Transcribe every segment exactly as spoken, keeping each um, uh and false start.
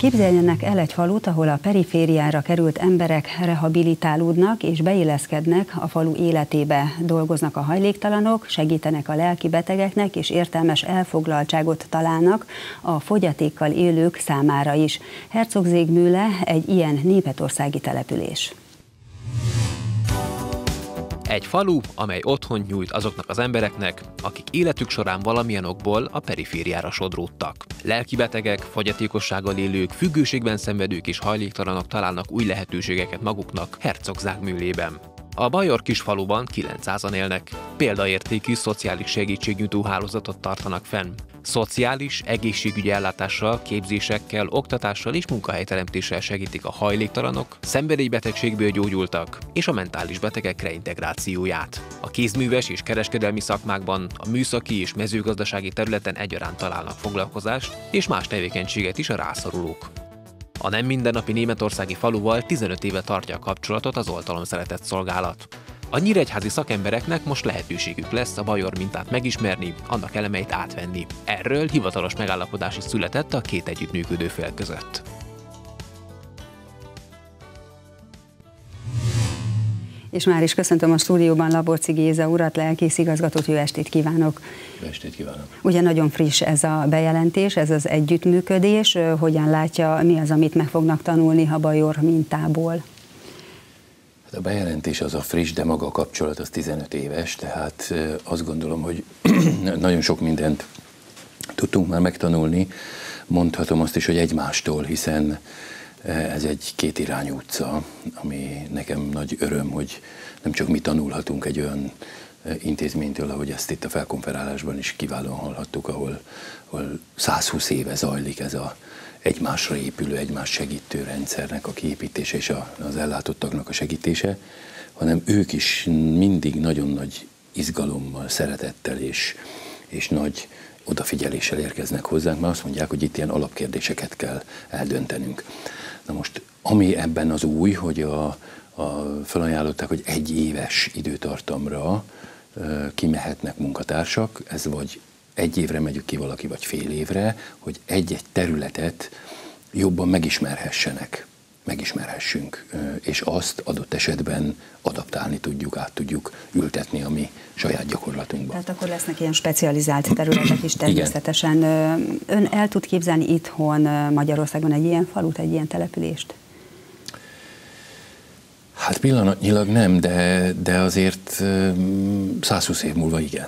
Képzeljenek el egy falut, ahol a perifériára került emberek rehabilitálódnak és beilleszkednek a falu életébe, dolgoznak a hajléktalanok, segítenek a lelki betegeknek és értelmes elfoglaltságot találnak a fogyatékkal élők számára is. Hercegzékmühle egy ilyen németországi település. Egy falu, amely otthont nyújt azoknak az embereknek, akik életük során valamilyen okból a perifériára sodródtak. Lelkibetegek, fogyatékossággal élők, függőségben szenvedők és hajléktalanok találnak új lehetőségeket maguknak Hercegzékmühlében. A bajor kisfaluban kilencszázan élnek. Példaértékű szociális segítségnyújtó hálózatot tartanak fenn. Szociális, egészségügyi ellátással, képzésekkel, oktatással és munkahelyteremtéssel segítik a hajléktalanok, szenvedélybetegségből gyógyultak és a mentális betegek reintegrációját. A kézműves és kereskedelmi szakmákban, a műszaki és mezőgazdasági területen egyaránt találnak foglalkozást és más tevékenységet is a rászorulók. A nem mindennapi németországi faluval tizenöt éve tartja a kapcsolatot az Oltalom Szeretett Szolgálat. A nyíregyházi szakembereknek most lehetőségük lesz a bajor mintát megismerni, annak elemeit átvenni. Erről hivatalos megállapodás is született a két együttműködő fél között. És már is köszöntöm a stúdióban Laborczy Géza urat, lelkész igazgatót, jó estét kívánok! Jó estét kívánok! Ugye nagyon friss ez a bejelentés, ez az együttműködés. Hogyan látja, mi az, amit meg fognak tanulni a bajor mintából? Hát a bejelentés az a friss, de maga a kapcsolat az tizenöt éves, tehát azt gondolom, hogy nagyon sok mindent tudtunk már megtanulni. Mondhatom azt is, hogy egymástól, hiszen ez egy kétirányú utca, ami nekem nagy öröm, hogy nem csak mi tanulhatunk egy olyan intézménytől, ahogy ezt itt a felkonferálásban is kiválóan hallhattuk, ahol, ahol százhúsz éve zajlik ez a egymásra épülő, egymás segítő rendszernek a kiépítése és az ellátottaknak a segítése, hanem ők is mindig nagyon nagy izgalommal, szeretettel és, és nagy odafigyeléssel érkeznek hozzánk, mert azt mondják, hogy itt ilyen alapkérdéseket kell eldöntenünk. Na most, ami ebben az új, hogy a, a, felajánlották, hogy egy éves időtartamra e, kimehetnek munkatársak, ez vagy egy évre megyük ki valaki, vagy fél évre, hogy egy-egy területet jobban megismerhessenek, megismerhessünk, és azt adott esetben adaptálni tudjuk, át tudjuk ültetni a mi saját gyakorlatunkba. Tehát akkor lesznek ilyen specializált területek is természetesen. Igen. Ön el tud képzelni itthon Magyarországon egy ilyen falut, egy ilyen települést? Hát pillanatnyilag nem, de, de azért százhúsz év múlva igen.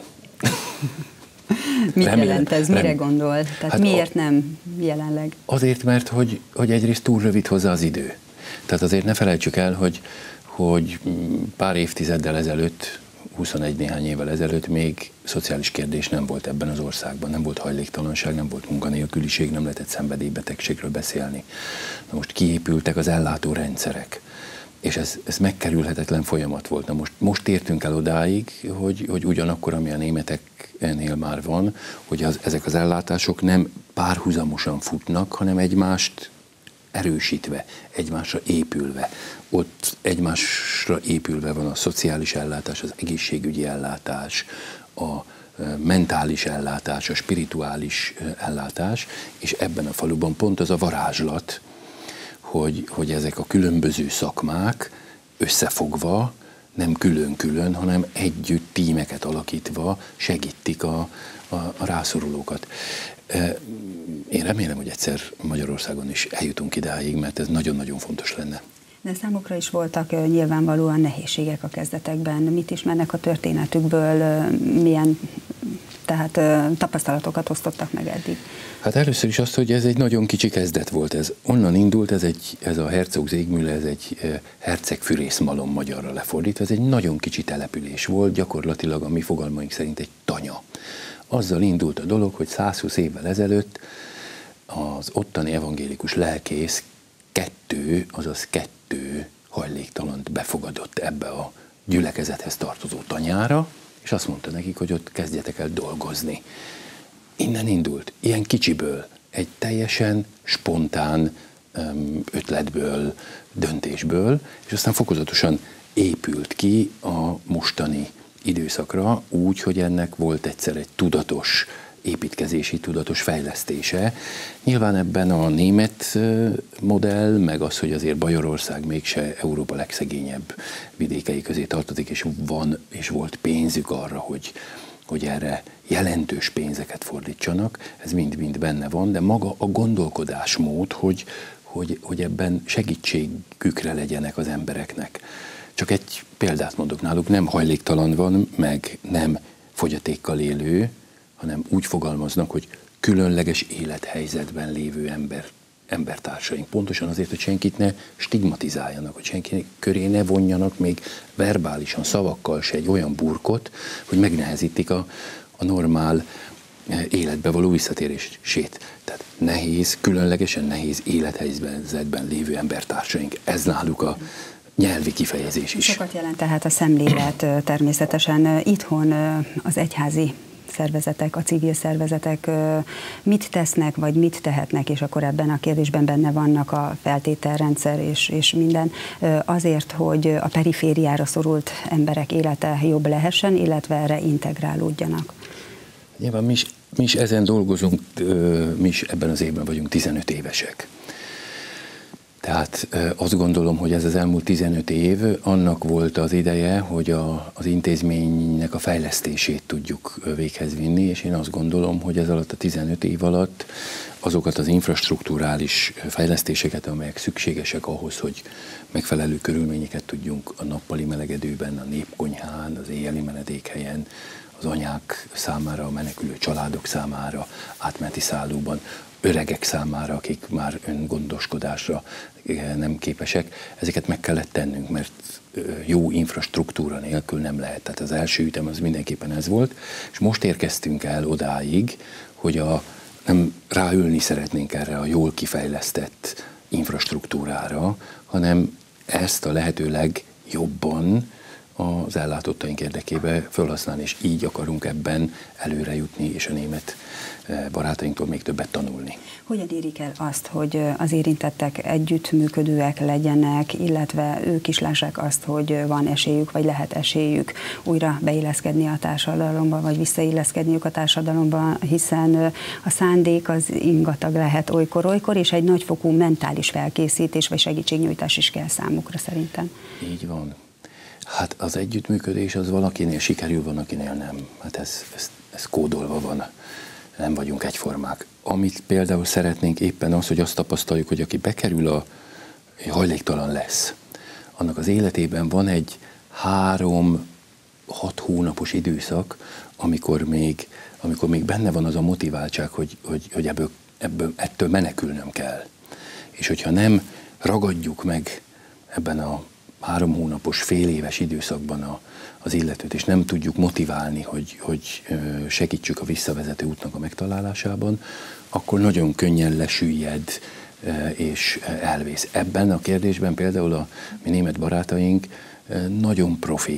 Mit remélem, jelent ez? Mire remélem. gondol? Tehát hát miért a, nem jelenleg? Azért, mert hogy, hogy egyrészt túl rövid hozzá az idő. Tehát azért ne felejtsük el, hogy, hogy pár évtizeddel ezelőtt, huszonegy néhány évvel ezelőtt még szociális kérdés nem volt ebben az országban. Nem volt hajléktalanság, nem volt munkanélküliség, nem lehetett szenvedélybetegségről beszélni. Na most kiépültek az ellátórendszerek. És ez, ez megkerülhetetlen folyamat volt. Na most, most értünk el odáig, hogy, hogy ugyanakkor, ami a németeknél már van, hogy az, ezek az ellátások nem párhuzamosan futnak, hanem egymást erősítve, egymásra épülve. Ott egymásra épülve van a szociális ellátás, az egészségügyi ellátás, a mentális ellátás, a spirituális ellátás, és ebben a faluban pont az a varázslat, Hogy, hogy ezek a különböző szakmák összefogva, nem külön-külön, hanem együtt tímeket alakítva segítik a, a, a rászorulókat. Én remélem, hogy egyszer Magyarországon is eljutunk idáig, mert ez nagyon-nagyon fontos lenne. De számukra is voltak nyilvánvalóan nehézségek a kezdetekben. Mit ismernek a történetükből, milyen tehát tapasztalatokat osztottak meg eddig? Hát először is azt, hogy ez egy nagyon kicsi kezdet volt. Ez onnan indult, ez, egy, ez a Hercegzékmühle, ez egy hercegfűrészmalom magyarra lefordítva, ez egy nagyon kicsi település volt, gyakorlatilag a mi fogalmaink szerint egy tanya. Azzal indult a dolog, hogy százhúsz évvel ezelőtt az ottani evangélikus lelkész kettő, azaz kettő hajléktalant befogadott ebbe a gyülekezethez tartozó tanyára, és azt mondta nekik, hogy ott kezdjetek el dolgozni. Innen indult, ilyen kicsiből, egy teljesen spontán ötletből, döntésből, és aztán fokozatosan épült ki a mostani időszakra úgy, hogy ennek volt egyszer egy tudatos építkezési tudatos fejlesztése. Nyilván ebben a német modell, meg az, hogy azért Bajorország mégse Európa legszegényebb vidékei közé tartozik, és van és volt pénzük arra, hogy, hogy erre jelentős pénzeket fordítsanak, ez mind-mind benne van, de maga a gondolkodásmód, hogy, hogy, hogy ebben segítségükre legyenek az embereknek. Csak egy példát mondok, náluk nem hajléktalan van, meg nem fogyatékkal élő, hanem úgy fogalmaznak, hogy különleges élethelyzetben lévő ember, embertársaink. Pontosan azért, hogy senkit ne stigmatizáljanak, hogy senki köré ne vonjanak még verbálisan, szavakkal se egy olyan burkot, hogy megnehezítik a, a normál életbe való visszatérését. Tehát nehéz, különlegesen nehéz élethelyzetben lévő embertársaink. Ez náluk a nyelvi kifejezés is. Sokat jelent tehát a szemlélet természetesen. Itthon az egyházi szervezetek, a civil szervezetek mit tesznek, vagy mit tehetnek, és akkor ebben a kérdésben benne vannak a feltételrendszer és, és minden, azért, hogy a perifériára szorult emberek élete jobb lehessen, illetve erre integrálódjanak. Nyilván mi is, mi is ezen dolgozunk, mi is ebben az évben vagyunk tizenöt évesek. Tehát azt gondolom, hogy ez az elmúlt tizenöt év annak volt az ideje, hogy a, az intézménynek a fejlesztését tudjuk véghez vinni, és én azt gondolom, hogy ez alatt a tizenöt év alatt azokat az infrastrukturális fejlesztéseket, amelyek szükségesek ahhoz, hogy megfelelő körülményeket tudjunk a nappali melegedőben, a népkonyhán, az éjjeli menedékhelyen, az anyák számára, a menekülő családok számára, átmeneti szállóban, öregek számára, akik már öngondoskodásra nem képesek, ezeket meg kellett tennünk, mert jó infrastruktúra nélkül nem lehet. Tehát az első ütem az mindenképpen ez volt, és most érkeztünk el odáig, hogy a, nem ráülni szeretnénk erre a jól kifejlesztett infrastruktúrára, hanem ezt a lehető legjobban az ellátottaink érdekében felhasználni, és így akarunk ebben előre jutni, és a német barátainktól még többet tanulni. Hogyan érik el azt, hogy az érintettek együttműködőek legyenek, illetve ők is lássák azt, hogy van esélyük, vagy lehet esélyük újra beilleszkedni a társadalomba, vagy visszailleszkedniük a társadalomba, hiszen a szándék az ingatag lehet olykor-olykor, és egy nagyfokú mentális felkészítés, vagy segítségnyújtás is kell számukra szerintem. Így van. Hát az együttműködés az valakinél sikerül, van, akinél nem. Hát ez, ez, ez kódolva van. Nem vagyunk egyformák. Amit például szeretnénk éppen az, hogy azt tapasztaljuk, hogy aki bekerül, a hajléktalan lesz, annak az életében van egy három-hat hónapos időszak, amikor még, amikor még benne van az a motiváltság, hogy, hogy, hogy ebből, ebből, ettől menekülnöm kell. És hogyha nem ragadjuk meg ebben a három hónapos, fél éves időszakban a, az illetőt, és nem tudjuk motiválni, hogy, hogy segítsük a visszavezető útnak a megtalálásában, akkor nagyon könnyen lesüllyed és elvész. Ebben a kérdésben például a mi német barátaink nagyon profi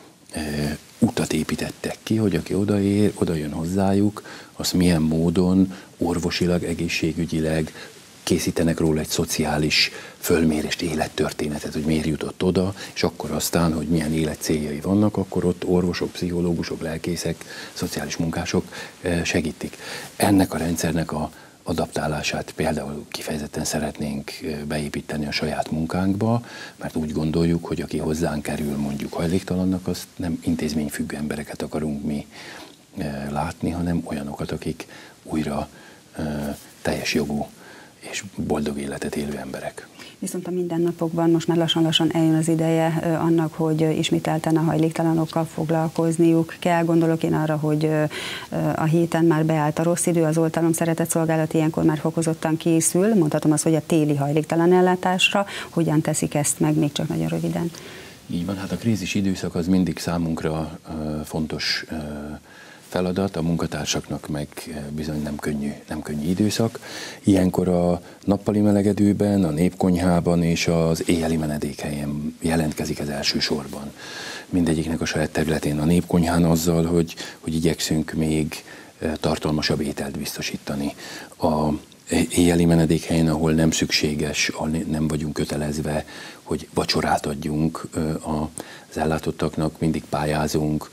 utat építettek ki, hogy aki odaér, oda jön hozzájuk, azt milyen módon orvosilag, egészségügyileg készítenek róla egy szociális fölmérést, élettörténetet, hogy miért jutott oda, és akkor aztán, hogy milyen életcéljai vannak, akkor ott orvosok, pszichológusok, lelkészek, szociális munkások segítik. Ennek a rendszernek a adaptálását például kifejezetten szeretnénk beépíteni a saját munkánkba, mert úgy gondoljuk, hogy aki hozzánk kerül mondjuk hajléktalannak, azt nem intézményfüggő embereket akarunk mi látni, hanem olyanokat, akik újra teljes jogú és boldog életet élő emberek. Viszont a mindennapokban most már lassan-lassan eljön az ideje annak, hogy ismételten a hajléktalanokkal foglalkozniuk kell. Gondolok én arra, hogy a héten már beállt a rossz idő, az oltalom szeretett szolgálat ilyenkor már fokozottan készül. Mondhatom azt, hogy a téli hajléktalan ellátásra. Hogyan teszik ezt meg, még csak nagyon röviden? Így van, hát a krízis időszak az mindig számunkra fontos feladat, a munkatársaknak meg bizony nem könnyű, nem könnyű időszak. Ilyenkor a nappali melegedőben, a népkonyhában és az éjjeli menedékhelyen jelentkezik ez elsősorban. Mindegyiknek a saját területén, a népkonyhán azzal, hogy, hogy igyekszünk még tartalmasabb ételt biztosítani. A éjjeli menedékhelyen, ahol nem szükséges, ahol nem vagyunk kötelezve, hogy vacsorát adjunk az ellátottaknak, mindig pályázunk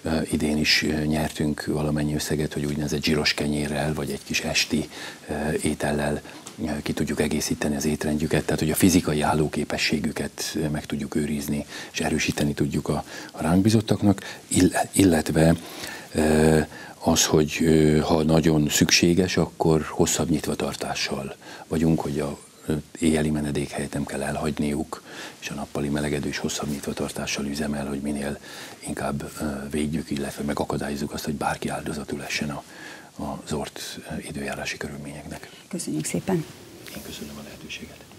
idén is nyertünk valamennyi összeget, hogy úgynevezett zsíros kenyérrel, vagy egy kis esti étellel ki tudjuk egészíteni az étrendjüket, tehát hogy a fizikai állóképességüket meg tudjuk őrizni, és erősíteni tudjuk a, a ránk bizottaknak, illetve az, hogy ha nagyon szükséges, akkor hosszabb nyitvatartással vagyunk, hogy a éjjeli menedékhelyet nem kell elhagyniuk, és a nappali melegedő és hosszabb nyitvatartással üzemel, hogy minél inkább védjük, illetve megakadályozzuk azt, hogy bárki áldozatul essen a, az ort időjárási körülményeknek. Köszönjük szépen! Én köszönöm a lehetőséget.